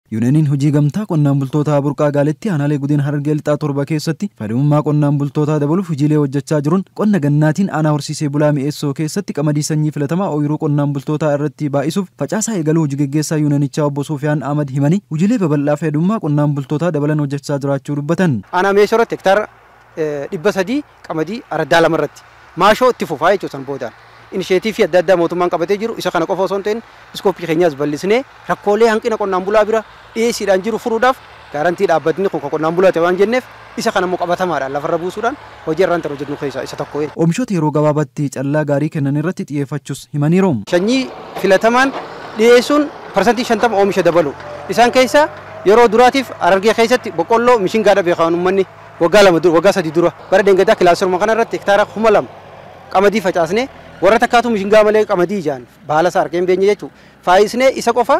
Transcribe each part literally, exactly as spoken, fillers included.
Yuuneniin hojii gamtaa qonnaan bultoota burqaa gaaletti aanaalee godina Harargee lixaa torba keessatti fayyummaa qonnaan bultootaa dabaluuf hojiilee hojjechaa jiruun qonna gannaatiin aanaa horsiisee bulaa mi'eessoo keessatti qamadii sanyii filatamaa ooyiruu qonnaan bultootaa irratti baay'isuuf facaasaa eegaluu hojii gaggeessaa Yuunenichaa obbo Sufiyaan Ahmad himanii hojiilee babal'aa fayyummaa qonnaan bultootaa dabalan hojjechaa jiraachuu dubbatan. Aanaa meeshoo irratti hektaara dhibba sadii qamadii araddaa lama irratti maashoo itti fufaa jechuudha boodaan. Initiatiivii adda addaa mootummaan qabatee jiru isa kana qofa osoo hin ta'in iskooppii keenyaas bal'isnee rakkoolee hanqina qonnaan bulaa bira dhiyeessiidhaan jiru furuudhaaf gaarantii dhaabbatni kun qonnaan bulaa ta'e waan jenneef isa kana immoo qabatamaadhaan lafarra buusuudhaan hojii irraan ta'u hojjennu keessaa isa tokko. Oomishoota yeroo gabaabaatti callaa gaarii kennan irratti xiyyeeffachuus himaniiru. Sanyii filatamaan dhiyeessuun parsantii shantama oomisha dabalu. Isaan keessaa yeroo duraatiif Harargee keessatti boqqolloo mishingaadha beekaman uummanni waggaa lama dura waggaa sadii dura bara deengadaa kilaasiruma kana irratti hektaara kuma lama qamadii facaasnee warra takkaatu mishingaa malee qamadii ijaan baala isaa harkeen beenye jechuudha. Faayisnee isa qofa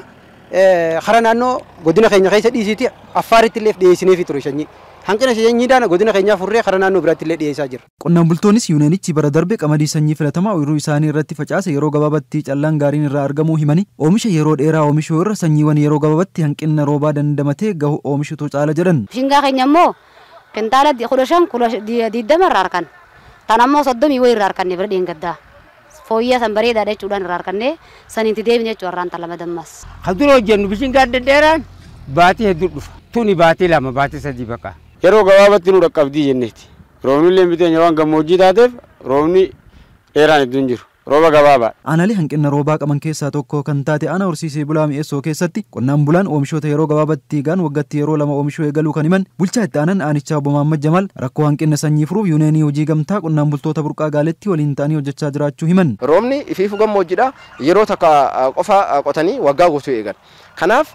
hara naannoo godina keenya keessa dhiisiiti Affaaritti illee dhiyeessineefi ture sanyii. Hanqina sanyiidhaan godina keenyaa furree hara naannoo biraatti illee dhiyeessaa jira. Qonnaan bultoonnis Yuunenichi bara darbe qamadii sanyii filatamaa ooyiruu isaanii irratti facaase yeroo gabaabatti callaan gaariin irraa argamuu himanii oomisha yeroo dheeraa oomishuu irra sanyiiwwan yeroo gabaabatti hanqina roobaa dandamatee gahu oomishutu caala jedhan. Mishingaa keenya immoo kintaala kudha shan kudha digdama irraa harkan. Tan ammoo soddomii wayii irraa harkanne bira dheengaddaa. Fooyyaa san bareedaadha jechuudhaan irraa harkannee saniitti deebine jechuudha irraan talama dammas. Haduroo hojjennu bishingaa dheeraan baatii hedduu dhufa. Tuni baatii lama baatii sadii bakka. Yeroo gabaabatti nu dhaqqabdii jenneeti. Roobni illee biteenya waan gammoojjii taateef roobni dheeraan hedduun jiru. Rooba gabaabaa. Aanaalee hanqina roobaa qaban keessaa tokko kan taate aanaa horsiisee bulaa mi'eessoo keessatti qonnaan bulaan oomishoota yeroo gabaabatti gaan waggaatti yeroo lama oomishuu eegaluu kan himan bulchaa itti aanan aanichaa obbo Mahammad Jamal rakkoo hanqina sanyii furuuf Yuuneenii hojii gamtaa qonnaan bultoota burqaa gaaletti waliin ta'anii hojjechaa jiraachuu himan. Roobni ifiifu gammoojjiidha yeroo takka qofa qotanii waggaa guutuu eegan. Kanaaf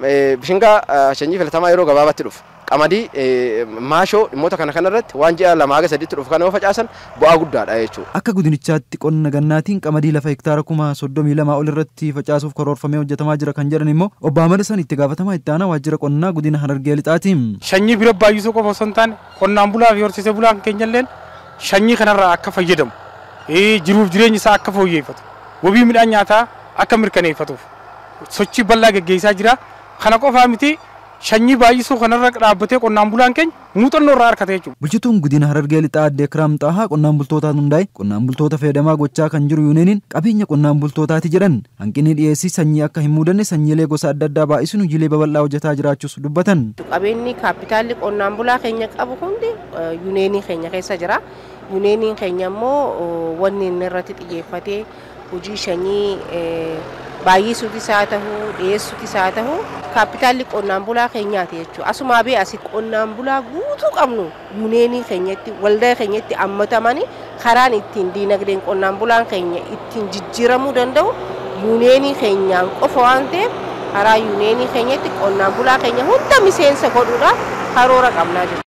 bishingaa sanyii filatamaa yeroo gabaabatti dhufu. Qamadii maashoo dhimmoota kana kanarratti waan ji'a lama haga sadiitti dhufu kana yoo facaasan bu'aa guddaadha jechuudha. Akka godinichaatti qonna gannaatiin qamadii lafa hektaara kuma soddomii lama ol irratti facaasuuf karoorfamee hojjetamaa jira kan jedhan immoo obbo Ahmad San itti gaafatamaa itti aanaa waajjira qonnaa godina Harargee lixaati. Sanyii bira baay'isuu qofa osoo hin taane qonnaan bulaa fi horsiisee bulaan keenya illee sanyii kanarraa akka fayyadamu jiruuf jireenya isaa akka fooyyeffatu wabii midhaan nyaataa akka mirkaneeffatuuf sochii bal'aa gaggeessaa jira. Kana qofaa miti sanyii baay'isuu kanarra dhaabbatee qonnaan bulaan keenya muuxannoo irraa argate jechuudha. Bulchituun godina Harargee lixaa Aadde Kiraam Xaahaa qonnaan bultootaan hundaa'e qonnaan bultoota fayyadamaa gochaa kan jiru Yuuneeniin qabeenya qonnaan bultootaati jedhan hanqinni dhiyeessii sanyii akka hin mudanne sanyiilee gosa adda addaa baay'isuun hojiilee babal'aa hojjetaa jiraachuus dubbatan. Qabeenyi kaapitaalli qonnaan bulaa keenya qabu hundi Yuuneenii keenya keessa jira. Yuuneeniin keenya immoo wanni inni irratti xiyyeeffatee hojii sanyii baay'isuutis haa ta'u dhiyeessuutis haa ta'u kaapitaalli qonnaan bulaa keenyaati jechuudha. Asumaa bee asitti qonnaan bulaa guutuu qabnu Yuuneenii keenyatti waldaa keenyatti hammatamanii karaan ittiin diinagdeen qonnaan bulaan keenya ittiin jijjiiramuu danda'u Yuuneenii keenyaan qofa waan ta'eef karaa Yuuneenii keenyatti qonnaan bulaa keenya hunda miseensa godhuudhaaf karoora qabnaa jirra.